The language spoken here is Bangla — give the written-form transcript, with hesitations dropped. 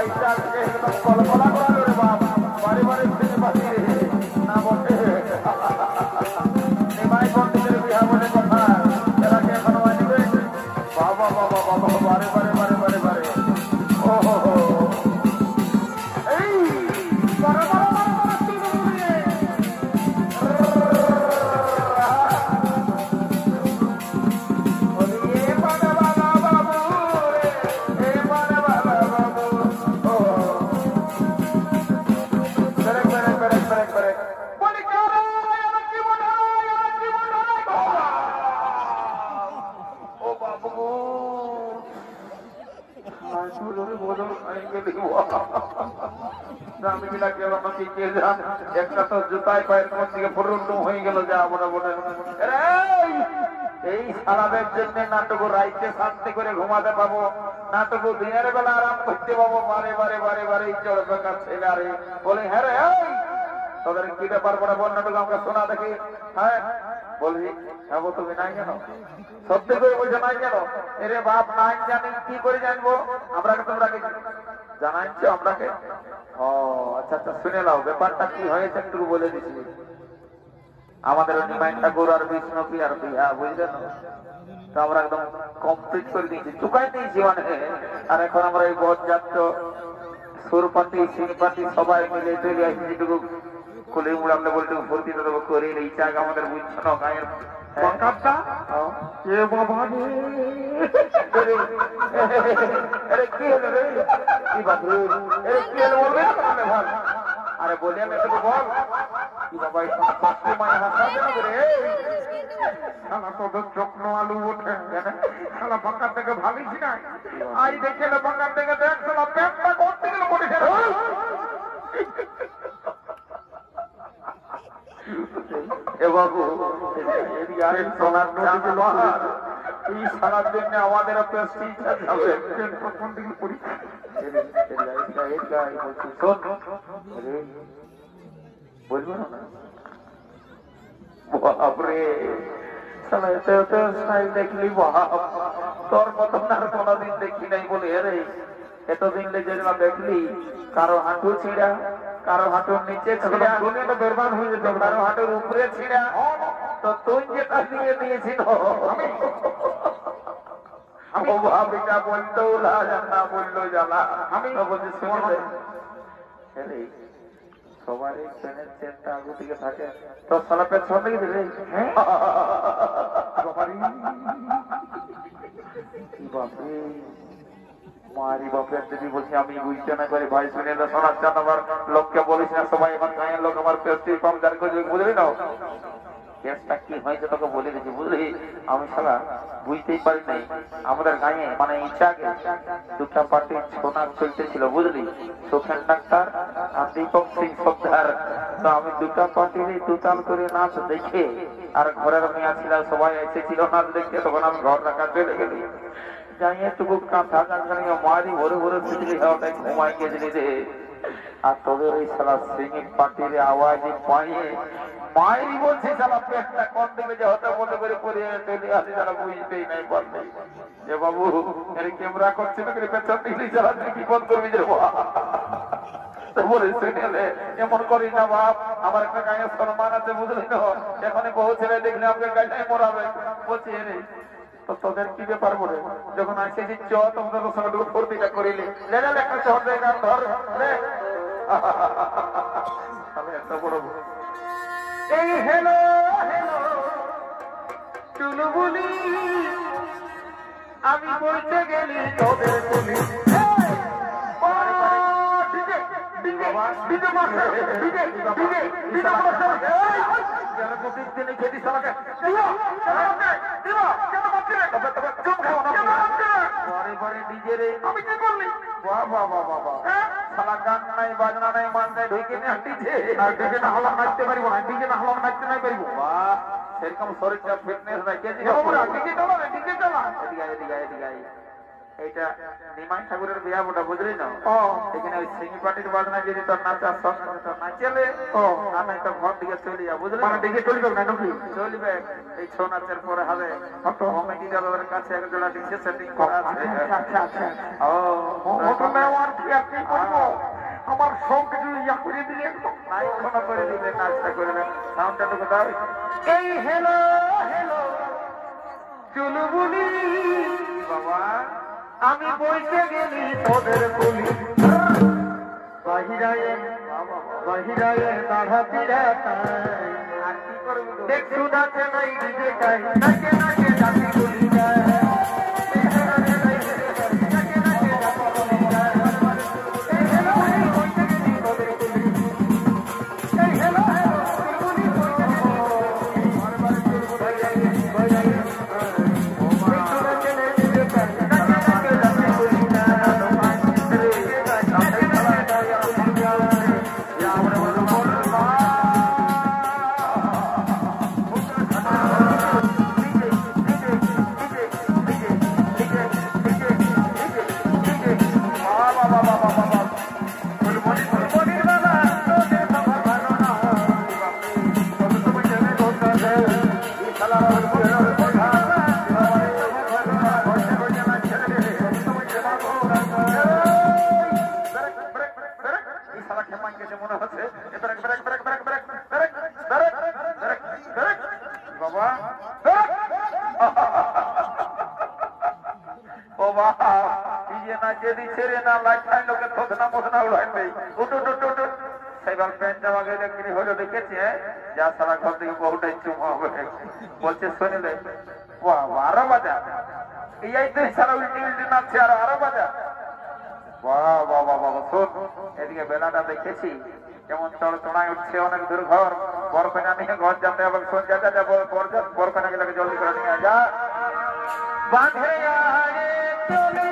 লাইটটা একদম কলকলা করালো রে বাপ, বাড়ি বাড়ি ফিরে বাড়ি না বসে নিমাই পন্ডিতের বিহা বলে কথা, এরা কি এখনো আনবে? বাবা বাবা বাবা, বারে বারে বারে বারে বারে, ও হো হো, এই বড় বড় বড় বড় তুলে একটা তো জুতায় পায়ের দিকে ফুরুন্ডুম হয়ে গেল, যা বলে বলে এই সারাদের জন্য নাটক রাইতে শান্তি করে ঘুমাতে পাবো, নাটক দিনের বেলা আরাম করতে পাবো, বারে বারে বারে বারে চড় বেকার ছেলে আরে বলে হ্যাঁ রে তোদের কি ব্যাপার করে বল, নাটক আমাকে শোনা দেখি। হ্যাঁ বলবি হ্যাঁ তুমি নাই জানো, সত্যি করে বলছো নাই জানো? এরে বাপ নাই জানি কি করে জানবো, আমরা তোমরা জানাচ্ছো আমরাকে? ও আচ্ছা আচ্ছা, শুনে নাও ব্যাপারটা কি হয়েছে একটু বলে দিচ্ছি। আমাদের নিমাই ঠাকুর আর বিষ্ণু আর বিহা বুঝলেন, তো আমরা একদম কমপ্লিট করে দিয়েছি, চুকাই দিয়েছি মানে। আর এখন আমরা এই বরযাত্র সুরপাতি সিংপাতি সবাই মিলে চলে আসছি, যেটুকু খুলে মুড়ামলে বলতে ভর্তি দেবো করে এই চাক আমাদের বুঝছো না গায়ের বাবা কি হলো রে, কি বাবু কি হলো বলবে? আরে বলি আমি একটু বল কি বাবা, মায়ের হাসা রে শালা তোদের চক্র আলু ওঠে শালা বাঁকার থেকে ভাবিস না, আই দেখে বাঁকার থেকে দেখ শালা পেটটা করতে গেলে পড়ে গেল। এই সারার জন্য আমাদের বলবো না বাপরে দেখলি বাপ, তোর মতন আর কোনদিন দেখি নাই বলে রে, এতদিন যেগুলো দেখলি কারো হাঁটু ছিঁড়া, কারো হাঁটুর নিচে ছিঁড়া, বেরবাদ হয়ে যেত, কারো হাঁটুর উপরে ছিঁড়া, তো তুই যেটা দিয়ে দিয়েছিল ভাবিটা বলতো না বললো জ্বালা। আমি বলছি শুনলে সবারই ট্রেনের চেনটা আগে দিকে থাকে, তোর সালা পেট সব দিকে দিলে মারি বাপের দিদি বলছি আমি বুঝতে না পারি ভাই, শুনে শোনার চান আমার লোককে বলিস না, সবাই আমার গায়ের লোক আমার পেস্টির পাম্প জারি করে বুঝলি না কেসটা কি হয়েছে তোকে বলে দিচ্ছি বুঝলি। আমি সালা বুঝতেই পারি নাই, আমাদের গায়ে মানে ইচ্ছাকে দুটা পার্টির ছোনার চলতেছিল বুঝলি, সুখেন ডাক্তার আর দীপক সিং সর্দার, তো আমি দুটা পার্টির দুতাল করে নাচ দেখে আর ঘরের মেয়া ছিল সবাই এসেছিল নাচ দেখে, তখন আমি ঘর রাখা চলে গেলি, যাই একটুকু কাঁথা কাঁকানি মারি ভরে ভরে বুঝলি ওটাই ঘুমাই গেছিলি রে। আর তোদের ওই সালা সিঙ্গিং পার্টির আওয়াজে পাইয়ে মায়েরই বলছি সালা পেটটা কম দেবে যে হতে মতো করে পড়িয়ে চলে আসি, যারা বুঝতেই নাই বলবে যে বাবু এর ক্যামেরা করছে না করে পেছন দিলি সালা তুই কি ফোন করবি যে বলে শুনে এমন করি না বাপ, আমার একটা গায়ে সম্মান আছে বুঝলি না, এখানে বহু ছেলে দেখলে আমাকে গায়ে মরাবে বলছি রে তো তোদের কি ব্যাপার বলে, যখন আসেছি চ তোমাদের সঙ্গে ফুর্তিটা করিলি একটা চর জায়গা ধর এত বড় এই হেলো হেলো চুলবুলি আমি বলতে গেলি তোদের বলি প্রতিদিনে খেতি সালাকে আমি কি করলি বাবা বাবা সালা গান নাই বাজনা নাই মান নাই ঢুকে নিয়ে হাঁটিছে, আর ডিজে না হলাম নাচতে পারিব না, ডিজে না হলাম নাচতে নাই পারিব, বাহ সেরকম শরীরটা ফিটনেস নাই, কেজি ডিজে চালা ডিজে চালা এদিকে এদিকে এদিকে এইটা নিমাই ঠাকুরের বিয়া বটা বুঝলি না? এখানে ওই সিঙ্গি পার্টির বাজনা যদি তোর নাচা সব নাচেলে আমি তো ঘর দিকে চলিয়া বুঝলি মানে দিকে চলবে না নাকি চলবে এই ছৌ নাচের পরে হবে কমিটি দাদাদের কাছে এক জোড়া ডিসে সেটিং করা আছে। আচ্ছা আচ্ছা ও তুমি আর কি আপনি করবো আমার সব কিছু ইয়া করে দিলে নাই কোনো করে দিলে নাচটা করে দেন সাউন্ডটা তো দাও এই হ্যালো হ্যালো চলো বলি বাবা আমি বইতে গেলি তোদের বলি বাহিরায় বাহিরায় দাঁড়া পিড়া আর কি করবি দেখছু নাচে নাই দিকে চাই নাচে নাচে যাবি বলি যায় বলছে শুনিলে আরো বাজা এই তো সারা উল্টি উল্টি নাচছে আর আরো বাজা বাহ বাবা বাবা শোন এদিকে বেলাটা দেখেছি কেমন চড়চড়ায় উঠছে অনেক দূর ঘর বরকন্যা নিয়ে ঘর যেতে এবং শোন যা যা বরকন্যা গুলোকে জলদি করে নিয়ে যা বাঁধে